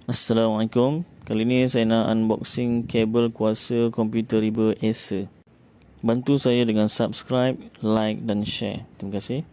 Assalamualaikum. Kali ni saya nak unboxing kabel kuasa komputer riba Acer. Bantu saya dengan subscribe, like dan share. Terima kasih.